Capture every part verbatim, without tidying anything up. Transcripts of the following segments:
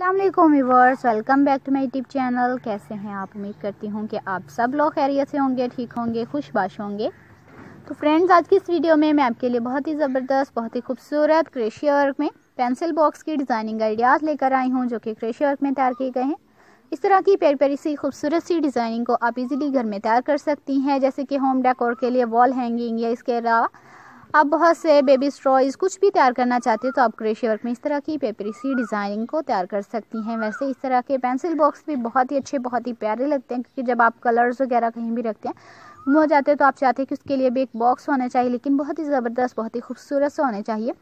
अस्सलाम वालेकुम viewers, welcome back to my YouTube channel. कैसे हैं आप? उम्मीद करती हूँ कि आप सब लोग खैरियत से होंगे, ठीक होंगे, खुशबाश होंगे। तो फ्रेंड्स, आज की इस वीडियो में मैं आपके लिए बहुत ही ज़बरदस्त, बहुत ही खूबसूरत क्रोशिया वर्क में पेंसिल बॉक्स की डिज़ाइनिंग आइडियाज़ लेकर आई हूँ, जो कि क्रोशिया वर्क में तैयार किए गए हैं। इस तरह की प्यारी प्यारी सी खूबसूरत सी डिज़ाइनिंग को आप इजीली घर में तैयार कर सकती हैं, जैसे कि होम डेकोर के लिए वॉल हैंगिंग, या इसके अलावा आप बहुत से बेबी स्ट्रॉयज़ कुछ भी तैयार करना चाहते हो तो आप क्रोशिया वर्क में इस तरह की पेपरी सी डिज़ाइनिंग को तैयार कर सकती हैं। वैसे इस तरह के पेंसिल बॉक्स भी बहुत ही अच्छे, बहुत ही प्यारे लगते हैं, क्योंकि जब आप कलर्स वगैरह कहीं भी रखते हैं, गुम हो जाते हैं, तो आप चाहते हैं कि उसके लिए भी एक बॉक्स होना चाहिए, लेकिन बहुत ही ज़बरदस्त, बहुत ही खूबसूरत सा होना चाहिए।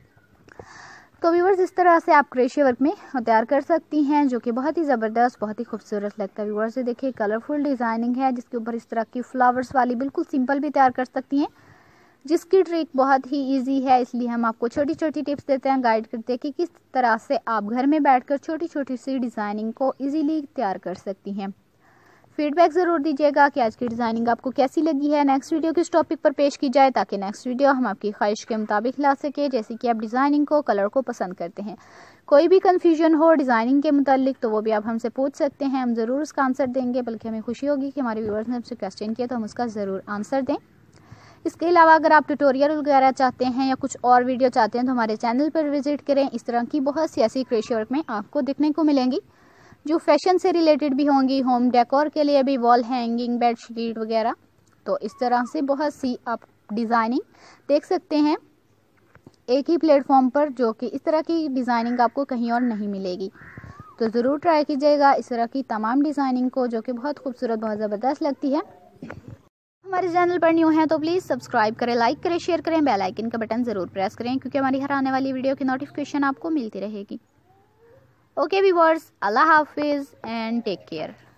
तो व्यूअर्स, इस तरह से आप क्रोशिया वर्क में तैयार कर सकती हैं, जो कि बहुत ही ज़बरदस्त, बहुत ही खूबसूरत लगता है। व्यूअर्स, ये देखिए कलरफुल डिज़ाइनिंग है, जिसके ऊपर इस तरह की फ्लावर्स वाली बिल्कुल सिंपल भी तैयार कर सकती हैं, जिसकी ट्रिक बहुत ही इजी है। इसलिए हम आपको छोटी छोटी टिप्स देते हैं, गाइड करते हैं कि किस तरह से आप घर में बैठकर छोटी छोटी सी डिज़ाइनिंग को इजीली तैयार कर सकती हैं। फीडबैक ज़रूर दीजिएगा कि आज की डिज़ाइनिंग आपको कैसी लगी है। नेक्स्ट वीडियो किस टॉपिक पर पेश की जाए, ताकि नेक्स्ट वीडियो हम आपकी ख्वाहिश के मुताबिक ला सके, जैसे कि आप डिज़ाइनिंग को, कलर को पसंद करते हैं। कोई भी कन्फ्यूजन हो डिज़ाइनिंग के मुतालिक तो वो भी आप हमसे पूछ सकते हैं, हम ज़रूर उसका आंसर देंगे। बल्कि हमें खुशी होगी कि हमारे व्यूअर्स ने हमसे क्वेश्चन किया तो हम उसका ज़रूर आंसर दें। इसके अलावा अगर आप ट्यूटोरियल वगैरह चाहते हैं या कुछ और वीडियो चाहते हैं तो हमारे चैनल पर विजिट करें। इस तरह की बहुत सी ऐसी क्रोशिया वर्क में आपको देखने को मिलेंगी जो फैशन से रिलेटेड भी होंगी, होम डेकोर के लिए भी, वॉल हैंगिंग, बेडशीट वगैरह। तो इस तरह से बहुत सी आप डिज़ाइनिंग देख सकते हैं एक ही प्लेटफॉर्म पर, जो कि इस तरह की डिज़ाइनिंग आपको कहीं और नहीं मिलेगी। तो ज़रूर ट्राई कीजिएगा इस तरह की तमाम डिज़ाइनिंग को, जो कि बहुत खूबसूरत, बहुत ज़बरदस्त लगती है। हमारे चैनल पर न्यू हैं तो प्लीज़ सब्सक्राइब करें, लाइक करें, शेयर करें, बेल आइकन का बटन ज़रूर प्रेस करें, क्योंकि हमारी हर आने वाली वीडियो की नोटिफिकेशन आपको मिलती रहेगी। ओके व्यूअर्स, अल्लाह हाफिज़ एंड टेक केयर।